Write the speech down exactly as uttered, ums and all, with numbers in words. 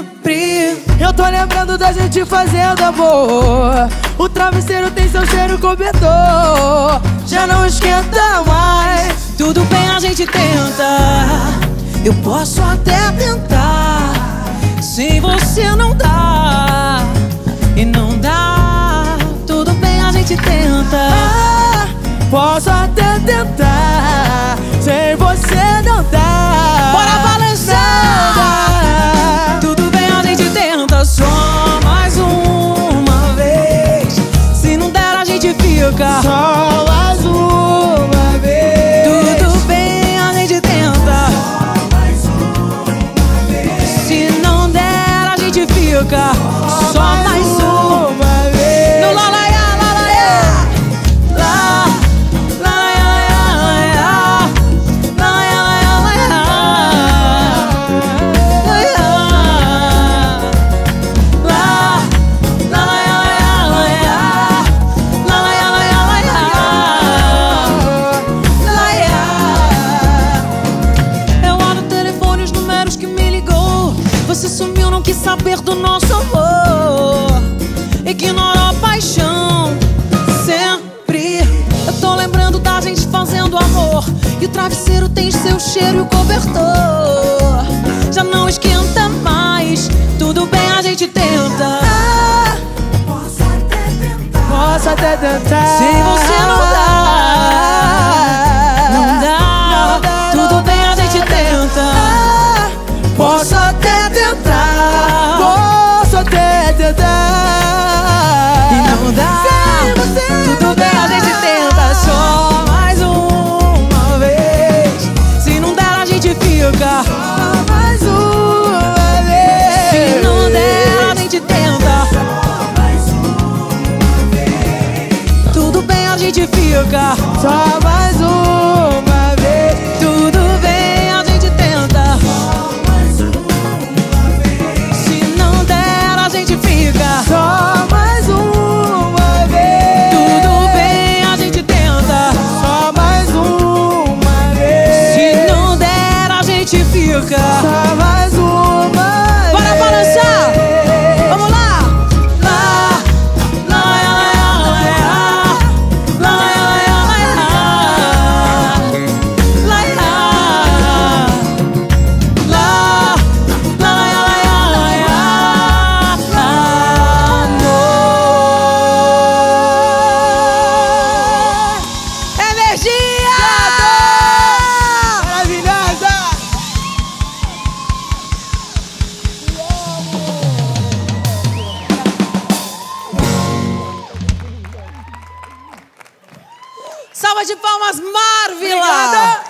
sempre. Eu tô lembrando da gente fazendo amor. O travesseiro tem seu cheiro cobertor. Já não esquenta mais. Tudo bem, a gente tenta. Eu posso até tentar. Se você não dá, e não dá, tudo bem, a gente tenta. Ah, posso até tentar. Sem você não dá. Bora balançar. Tudo bem, a gente tenta. Só mais uma vez. Se não der, a gente fica. Só mais uma vez. Tudo bem, a gente tenta. Só mais uma vez. Se não der, a gente fica. Só mais uma vez. No la la ya, la la ya. La la ya, la ya. La ya, la ya, la ya. La ya. La la ya, la ya. La la ya, la ya, la ya. La ya. Eu olho o telefone, os números que me ligou. Você sumiu, não quis saber do nosso amor. Ignorou a paixão, sempre. Eu tô lembrando da gente fazendo amor. E o travesseiro tem seu cheiro e o cobertor. Já não esquenta mais. Tudo bem, a gente tenta. Ah, posso até tentar. Posso até tentar. Se você não dá, não dá, não dá, tudo não bem, dá, a gente tenta. Ah, posso até tentar. Posso até tentar. E não dá. Se você Tudo não bem, dá. a gente tenta. Só mais uma vez. Se não der, a gente fica. Só mais uma vez. Se não der, a gente tenta. Só mais uma vez. Tudo bem, a gente fica. Só mais uma vez. Tudo bem, a gente tenta. Só mais uma vez. Se não der, a gente fica. Só mais uma vez. Tudo bem, a gente tenta. Só mais uma vez. Se não der, a gente fica. Só mais uma vez. Bora balançar. Vamos lá. Lá, lá, lá, lá, lá, lá, lá, lá, lá, lá, lá, lá, lá, lá, energia! Maravilhosa. Salva de palmas, Marvila! Obrigada.